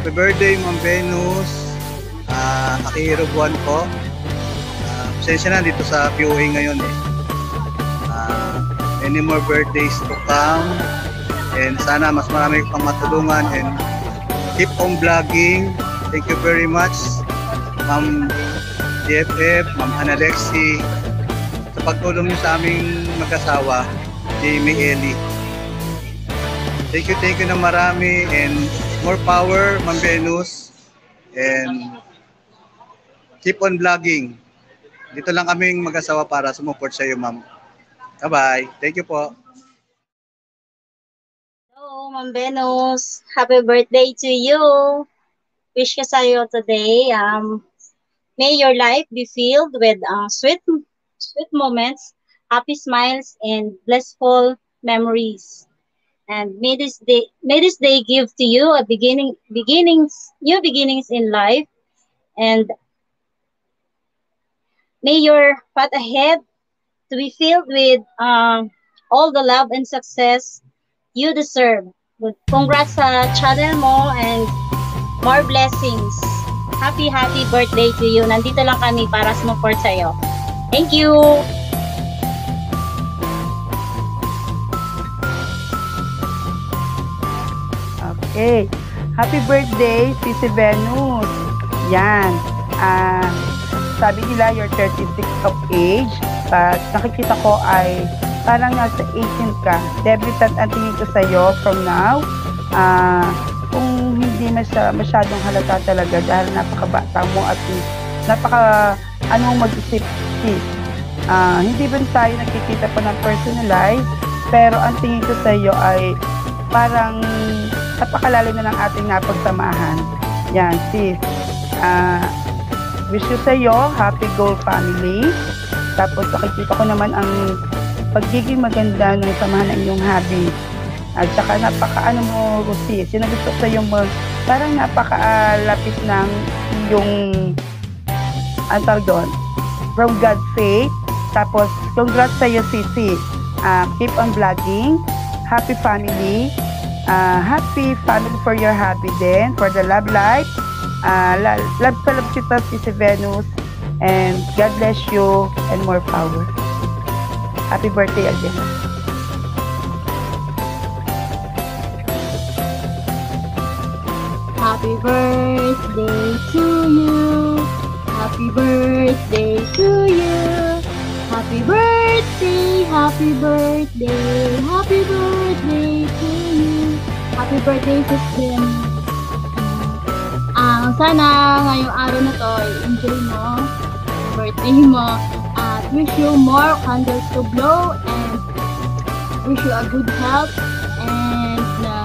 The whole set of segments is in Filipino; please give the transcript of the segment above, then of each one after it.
Happy birthday, Ma'am Venus. Akihiro buwan po. Pasensya na dito sa POA ngayon eh. Any more birthdays to come. And sana mas marami pang matulungan. And keep on vlogging. Thank you very much, Ma'am DFF, Ma'am Analexi, sa pagtulong niyo sa aming mag-asawa, Jamie Eli. Thank you na marami and more power, Ma'am Venus. And keep on vlogging. Dito lang kaming mag-asawa para sumuport sa iyo, Ma'am. Bye-bye. Thank you po. Hello, Ma'am Venus. Happy birthday to you. Wish ko sa'yo today. May your life be filled with sweet moments, happy smiles, and blissful memories. And may this day give to you a new beginnings in life. And may your path ahead to be filled with all the love and success you deserve. Congrats sa channel mo and more blessings. Happy birthday to you. Nandito lang kami para sumuport sa'yo. Thank you. Okay. Happy birthday, Sisi Venus. Yan. Sabi nila, you're 36 of age. But nakikita ko ay parang nasa 18 ka. Debutant ang tingin ko sa'yo from now. Kung hindi masyadong halata talaga dahil napakabata mo at mag-isip, sis. Hindi ba tayo nakikita pa ng personalize, pero ang tingin ko sa iyo ay parang napakalalim na ng ating napagsamahan. Yan, sis. Wish you sa iyo, happy goal family. Tapos nakikita ko naman ang pagiging maganda ng samahan ng iyong hobby. At saka napaka-ano mo, sis, yung gusto ko sa iyo parang napakalapit ng iyong doon, from God's faith. Tapos, congrats sa iyo, Sisi. Keep on vlogging. Happy family. Happy family for your hobby din, for the love life. Love kita, Sisi Venus. And God bless you and more power. Happy birthday again. Happy birthday to you. Happy birthday to you. Happy birthday, happy birthday, happy birthday to you. Happy birthday, Sister. Sana ngayong araw na to, enjoy mo birthday mo at wish you more candles to blow and wish you a good health and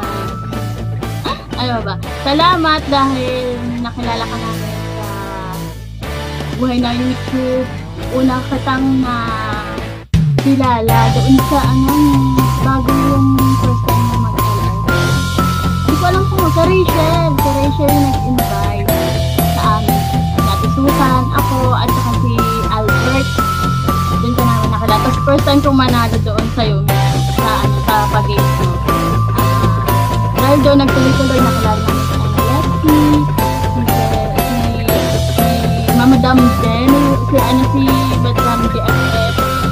salamat dahil nakilala ka namin sa buhay na YouTube. Una kitang kilala doon sa bago yung first time na mag-LR. Hindi ko alam kung sa Rachel yung nag-invite sa amin. Nabi Susan, ako, at saka si Albert. Doon ka namin nakilala. Tapos first time kong manalo doon sa'yo sa pag-game mo. Dahil doon nagtuloy-tuloy nakilala namin sa Lexi, si Mama Dam din, si Batram GFF,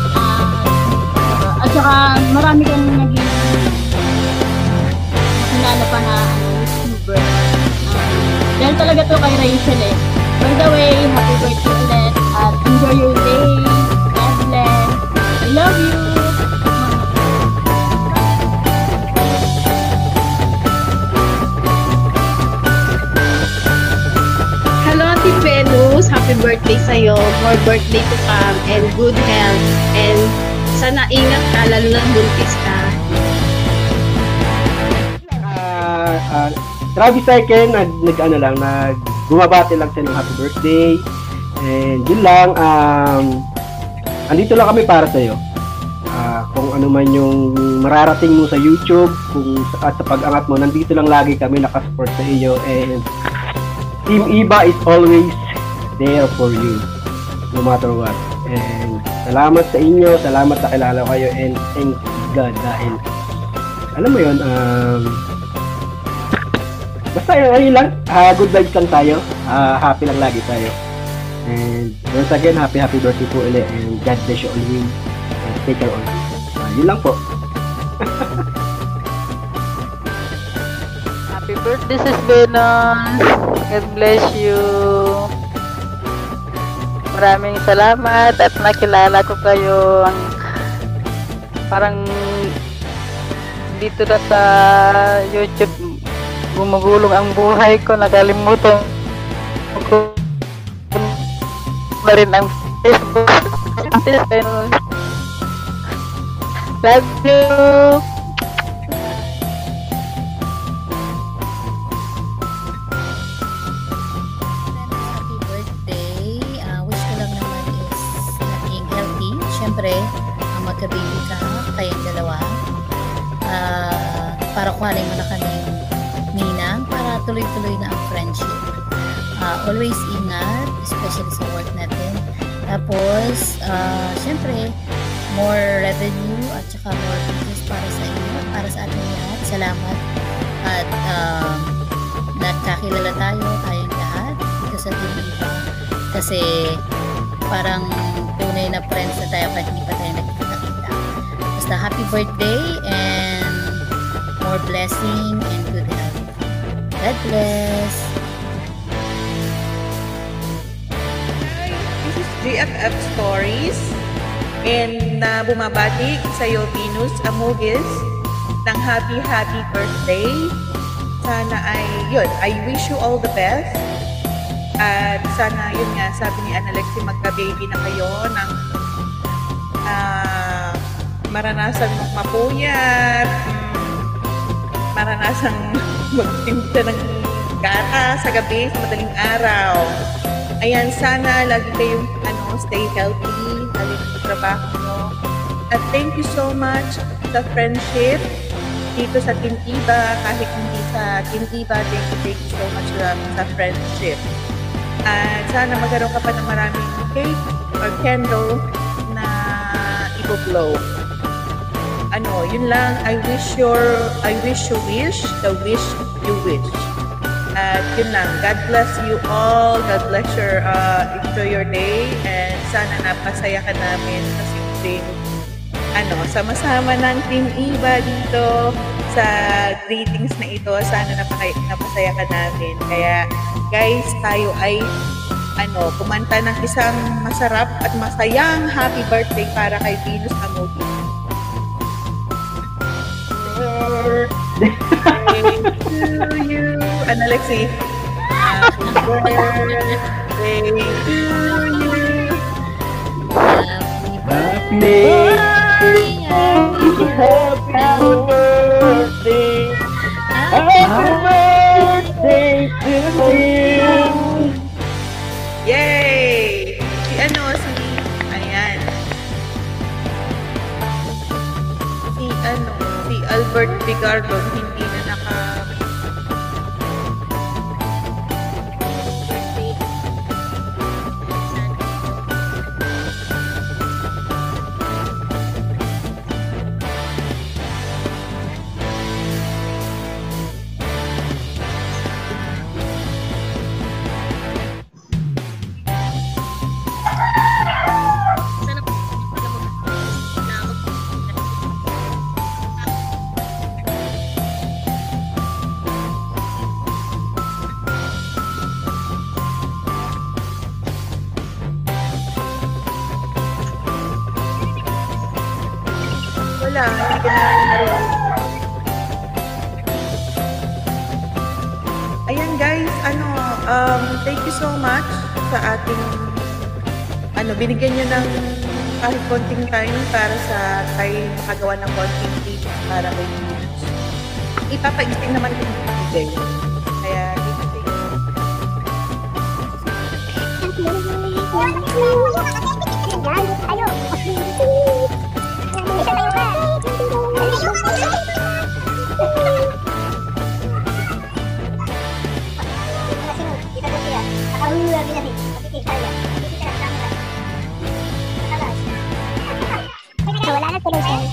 at saka marami kang naging nakilala pa na YouTuber. Dahil talaga to kay Rachel eh. By the way, happy birthday ulit at enjoy your day. God bless. I love you. Venus, happy birthday sa'yo, more birthday to come, and good health, and sana ingat ka, lalo na buntis ka. Travis Cycle, bumabati lang sa happy birthday, and yun lang, andito lang kami para sa'yo. Kung ano man yung mararating mo sa YouTube, at sa pag-angat mo, nandito lang lagi kami nakasupport sa iyo, and Team Iba is always there for you, no matter what. And salamat sa inyo, salamat na kilala kayo, and thank God dahil, alam mo yun, Basta ayun lang, good vibes lang tayo. Happy lang lagi tayo. And once again, happy birthday po ulit. And God bless you always. And take care always. Yun lang po. Happy birthday, Sis Benon. God bless you. Maraming salamat at nakilala ko kayo. Parang dito na sa YouTube gumugulong ang buhay ko. Nakalimutan ko na rin ang Facebook. Love you. Happy birthday. Wish ko lang naman is naging healthy. Siyempre, magka-baby ka, kayong dalawa. Para kuhanin mo na kami ninang para tuloy-tuloy na ang friendship. Always ingat, especially sa work natin. Tapos, siyempre, more revenue at saka more business para sa inyo, para sa ating lahat. Salamat. At nagkakilala tayong lahat dito sa Team Iba. Kasi parang tunay na friends na tayo kahit hindi pa tayo nagkita-kita. Basta happy birthday and more blessing and good health. God bless. Hi, this is GFF Stories and bumabati sa iyo Venus Amugis ng happy birthday. Sana I wish you all the best. At sana yun nga, sabi ni Analexi, magka-baby na kayo ng maranasan mapuyat, maranasan magtimpla ng gata sa gabi, sa madaling araw. Ayan, sana lagi kayong stay healthy, lagi sa trabaho nyo. At thank you so much sa friendship dito sa Team Iba, kahit hindi sa Team Iba, thank you so much sa friendship. At sana magkaroon ka pa ng maraming cake or candle na i-blow. Yun lang. I wish you wish, the wish you wish. At yun lang. God bless you all. God bless your, enjoy your day. And sana napasaya ka namin sa simpleng, sama-sama ng Team Iba dito sa greetings na ito. Sana napasaya ka namin. Kaya, guys, tayo ay kumanta ng isang masarap at masayang happy birthday para kay Venus Amuti. Birthday to you. Alexi? Happy birthday to you. Happy Birthday. Happy birthday. Happy birthday to you. Yay! Ayan. Si Albert Bigardo hindi na wala, hindi ko na. Ayan guys, thank you so much sa ating binigyan nyo ng kahit konting time para sa tayo makagawa ng konting tips para kay Venus. Ipapaisting naman din today. Kaya wala na tuloy siya.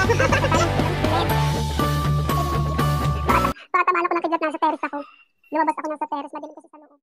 Baka tamaan ako ng kidlat, nasa terrace ako. Lumabas ako nasa terrace, madilim kasi sa loob.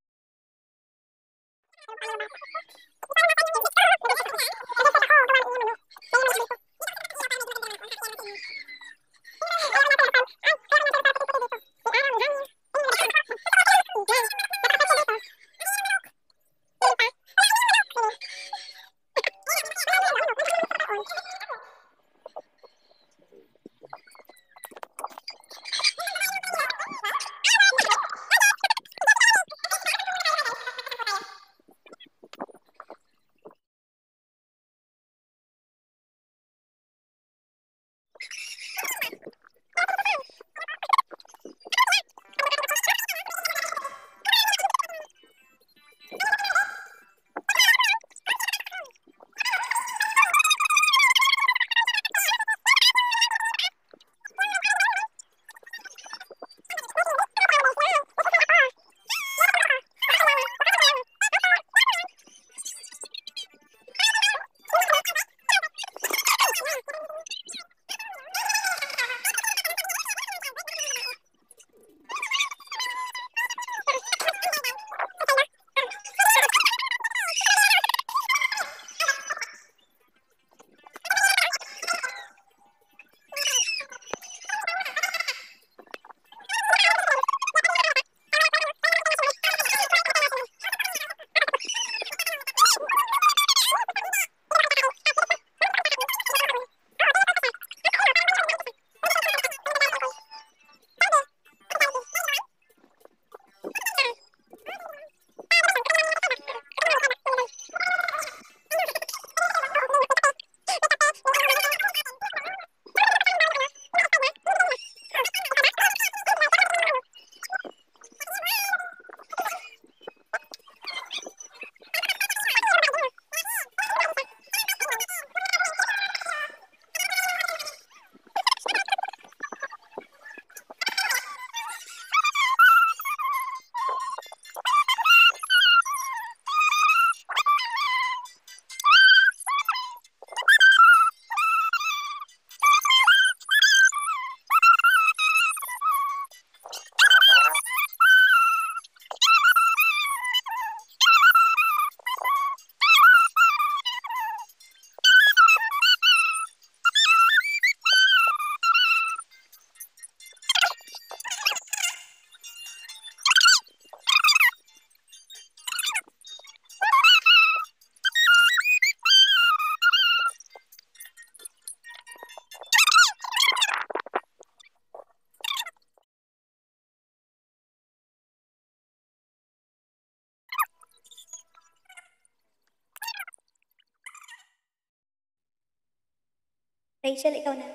Rachel, ikaw na.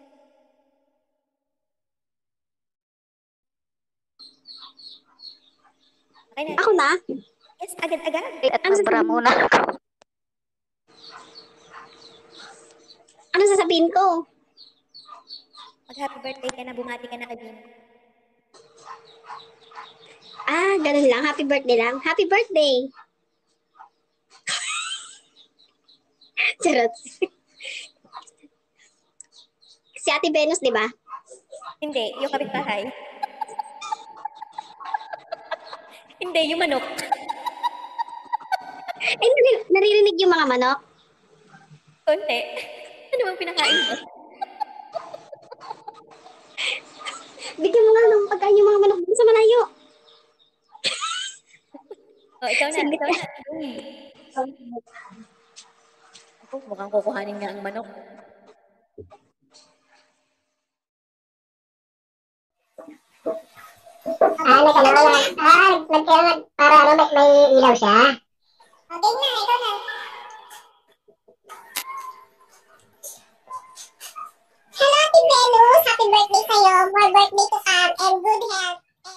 Okay na. Ako na? Yes, agad-agad. At magbara muna ako. Ano sasabihin ko? Mag-happy birthday ka na, bumati ka na kay Bino. Ah, ganun lang. Happy birthday lang. Happy birthday! Charot. Si Ate Venus, di ba? Hindi, yung kapitbahay. Hindi, yung manok. Eh, naririnig yung mga manok? Konti. Ano bang pinakain mo? Bigyan mo nga ng pagkain yung mga manok dun sa malayo. Oh, ikaw na. Ikaw na. Ako, mukhang kukuhanin nga ang manok. Nagkailangan. Nagkailangan para ano, may ilaw siya. Okay na, ikaw na. Hello, Ate Venus. Happy birthday sa'yo. More birthday to come and good health.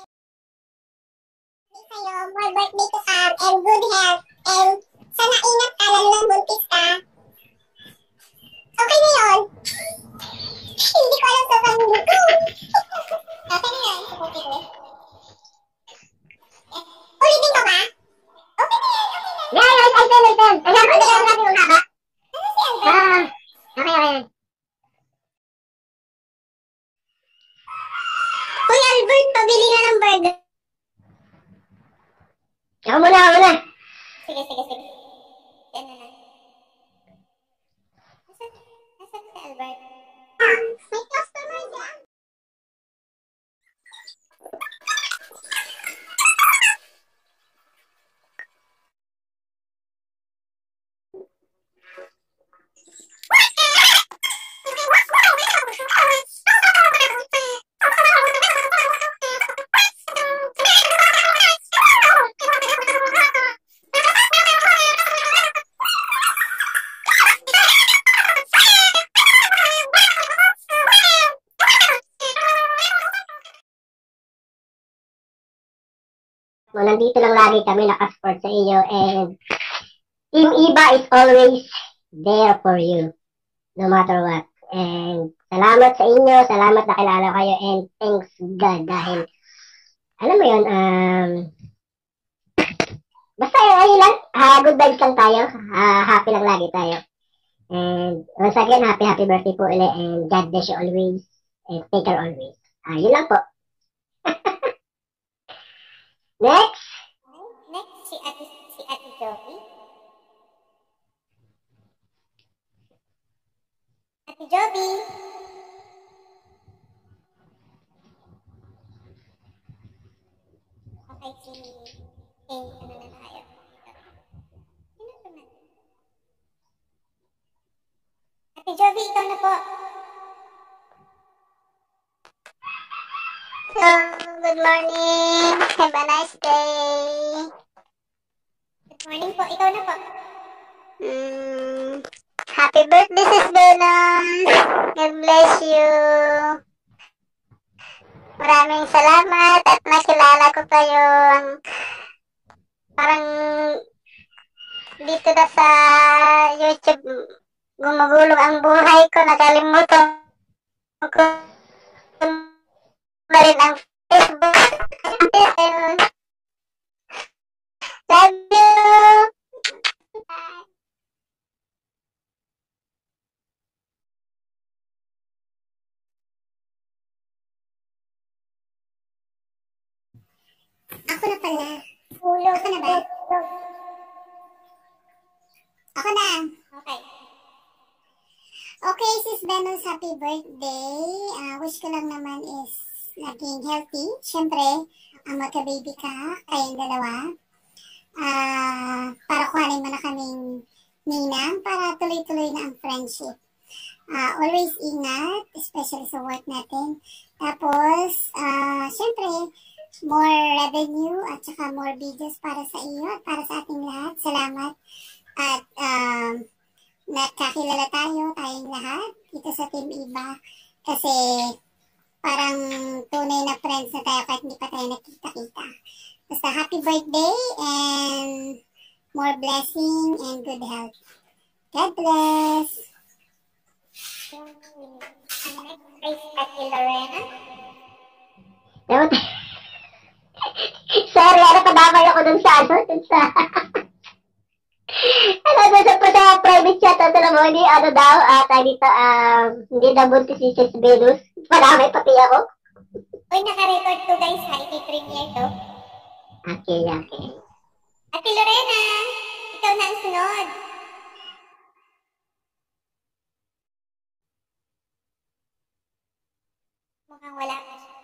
More birthday to come and good health. And sana ingat ka, lalo lang buntis ka. Okay na yun. Hindi ko alam sa pangbuto. Okay na yun. Okay na. Ulitin ko ba? Okay na yan. Okay na. Yeah, I can. Pabili nga ng burger. Ako muna. Sige. Yan na lang. Nasaan si Albert? May customer dyan. So, nandito lang lagi kami nakasupport sa iyo and Team Iba is always there for you no matter what. And salamat sa inyo, salamat na kilala kayo and thanks God dahil alam mo yun, basta ayun lang, good vibes lang tayo, happy lang lagi tayo. And once again, happy birthday po ulit and God bless you always and take care always. Yun lang po. Next, si Ate Joby. Ate Joby. Okay, ano na tayo? Ate Joby, ikaw na po. Good morning. Have a nice day. Good morning po. Ikaw na po. Happy birthday, Sis Venus. God bless you. Maraming salamat at nakilala ko kayo. Parang dito na sa YouTube gumugulong ang buhay ko. Nakalimutan ko na rin ang Facebook. Love you. Ako na pala. Ulo ka na ba? Ako na. Okay. Okay, Sis Venus, happy birthday. Wish ko lang naman is naging healthy. Siyempre, magka-baby ka, kayong dalawa. Para kuhanin mo na kaming ninang para tuloy-tuloy na ang friendship. Always ingat, especially sa work natin. Tapos, siyempre, more revenue at saka more videos para sa iyo at para sa ating lahat. Salamat. At nakakilala tayong lahat dito sa Team Iba. Kasi parang tunay na friends na tayo kahit hindi pa tayo nakita-kita. Basta happy birthday and more blessing and good health. God bless. Next is Ate Lorena. Sorry, kadamay ako dun sa dun sa sa private chat, alam mo, hindi, tayo dito, hindi na buntis si Sis Venus. Madamay pati ako. Uy, naka-record to guys, ha? I-premiere to. Okay. Ate Lorena, ikaw na ang sunod. Mukhang wala pa siya.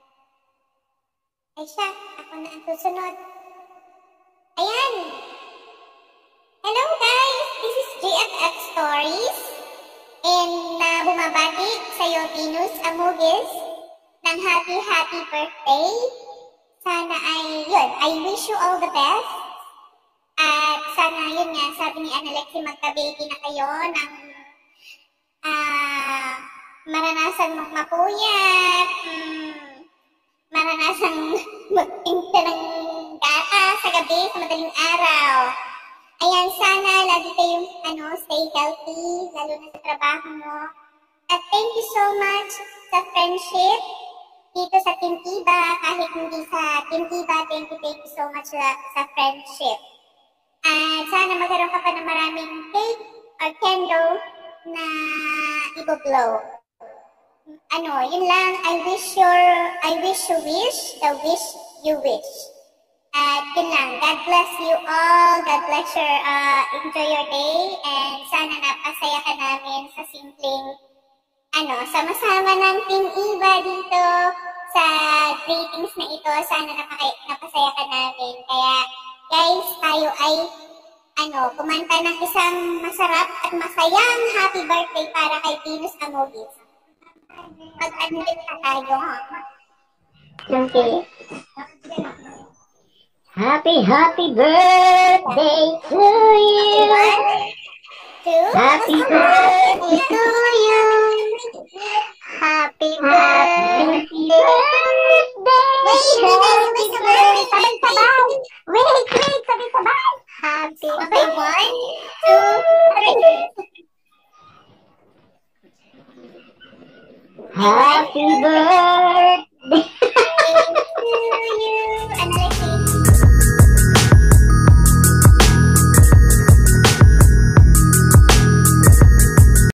Ay siya, ako na ang susunod. Ayan! Hello guys! This is GFF Stories. And bumabati sa'yo, Venus Amugis, ng happy birthday. Sana I wish you all the best. At sana yun nga, sabi ni Analexi, magka-baby na kayo ng maranasan mong mapuyat, maranasan magtinta ng gata sa gabi, sa madaling araw. Ayan, sana lagi kayong stay healthy, lalo na sa trabaho mo. At thank you so much sa friendship dito sa Team Iba, kahit hindi sa Team Iba, thank you so much sa friendship. At sana magkaroon ka pa ng maraming cake or candle na i-blow. yun lang. I wish you wish you wish. At yun lang. God bless you all. God bless your, enjoy your day. And sana napasaya ka namin sa simpleng, sama-sama ng Team Eva dito sa greetings na ito. Sana napasaya ka namin. Kaya, guys, tayo ay, kumanta ng isang masarap at masayang happy birthday para kay Venus Amovis. Mag-unmute na tayo, ha? Okay. Happy birthday to you. Happy birthday to you. Happy birthday. Wait, sabay-sabay. Happy birthday. 1, 2, 3. Happy birthday